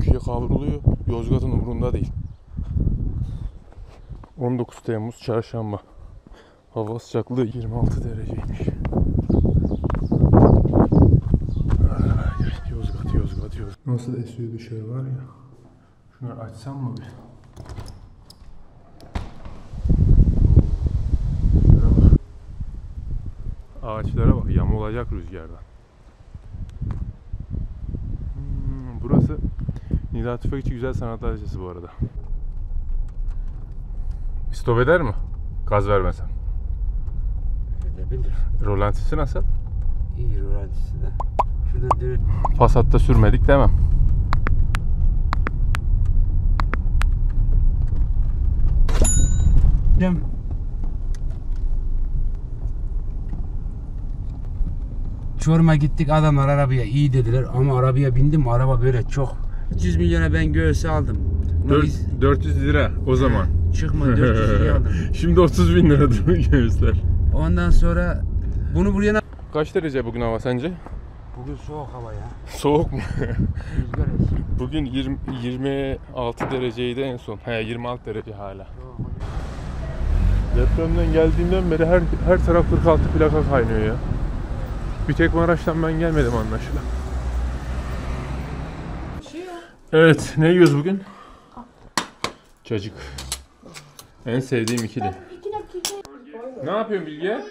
ikiye kavruluyor. Yozgat'ın umurunda değil. 19 Temmuz Çarşamba. Hava sıcaklığı 26 dereceymiş. Yozgat. Nasıl esiyor dışarı var ya. Şunları açsam mı bir? Ağaçlara bak, yamulacak rüzgardan. Burası Nida Tüfekçi Güzel Sanatlar Lisesi bu arada. Stop eder mi? Gaz vermesem. Edebilir. Rolantisi nasıl? İyi rolantisi de. Şurada direkt. Passat'ta sürmedik demem. Çorum'a gittik, adamlar arabaya iyi dediler ama arabaya bindim, araba böyle çok. 300 milyona ben göğüs aldım. 400 lira o zaman. Çıkma 400 liraya aldım. Şimdi 30 bin lira duruyor göğüsler. Ondan sonra bunu buraya... Kaç derece bugün hava sence? Bugün soğuk hava ya. Soğuk mu? Rüzgar esiyor. Bugün 26 dereceydi en son. 26 derece hala. Depremden geldiğimden beri her taraf 46 plaka kaynıyor ya. Bir tek Maraş'tan ben gelmedim anlaşılan. Evet, ne yiyoruz bugün? Cacık. En sevdiğim ikili. Ne yapıyorsun Bilge?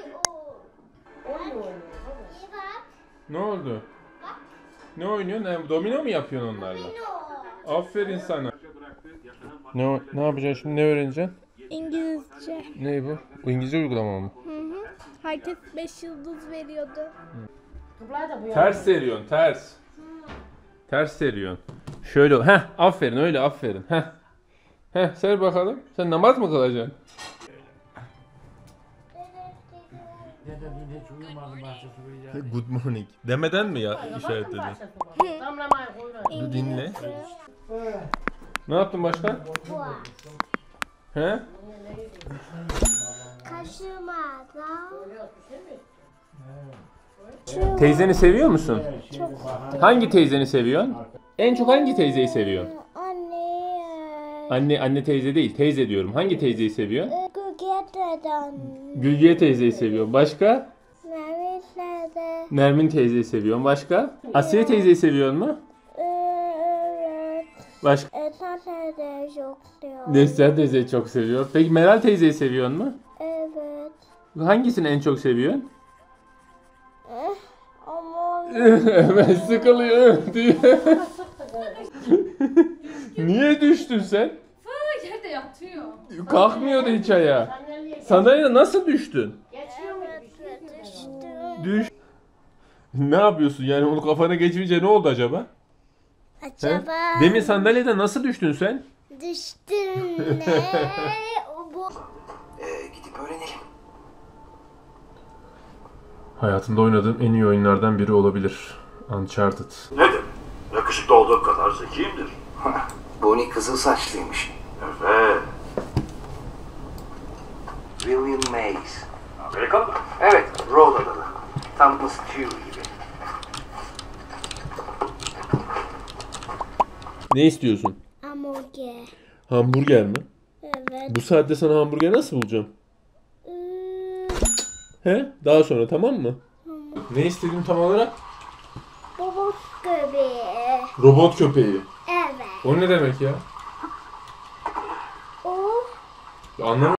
Ne oldu? Ne oynuyorsun? Domino mu yapıyorsun onlarla? Aferin sana. Ne yapacaksın şimdi? Ne öğreneceksin? İngilizce. Ne bu? Bu İngilizce uygulama mı? Hı hı. Herkes 5 yıldız veriyordu. Ters seriyorsun, ters. Ters seriyorsun. Şöyle, aferin öyle, aferin. Ser bakalım. Sen namaz mı kılacaksın? Good morning. Demeden mi ya işaretledin? Dur dinle. Ne yaptın başka? He? Kaşımadan. Teyzeni seviyor musun? Çok. Hangi teyzeni seviyorsun? En çok hangi teyzeyi seviyorsun? Anne. Anne teyze değil, teyze diyorum. Hangi teyzeyi seviyorsun? Gülge'den. Gülgiye teyzeyi seviyorum. Başka? Nerede? Nermin teyzeyi seviyorum. Başka? Asiye teyzeyi seviyor mu? Evet. Başka? Esra teyze çok diyor. Neslihan teyzeyi çok seviyor. Peki Meral teyzeyi seviyor mu? Evet. Hangisini en çok seviyorsun? Ama Hemen sıkılıyor diye. Niye düştün sen? Yerde yatıyor. Kalkmıyordu hiç ayağa. Sandalyeye nasıl düştün? düştüm. Düş. Ne yapıyorsun yani onu kafana geçirince ne oldu acaba? Acaba Demin sandalyeden nasıl düştün sen? düştüm ne? Bu Gidip öğrenelim. Hayatımda oynadığım en iyi oyunlardan biri olabilir. Uncharted. Nedir? Yakışıklı olduğu kadar zekiyimdir. Bonnie kızıl saçlıymış. Evet. William Mays. Amerikan mı? Evet, Rhode adalı. Tam Stew gibi. Ne istiyorsun? hamburger. Hamburger mi? Evet. Bu saatte sana hamburger nasıl bulacağım? He? Daha sonra tamam mı? Ne istedin tam olarak? Baba göbeği. Robot köpeği. Evet. O ne demek ya? O Anlamadım.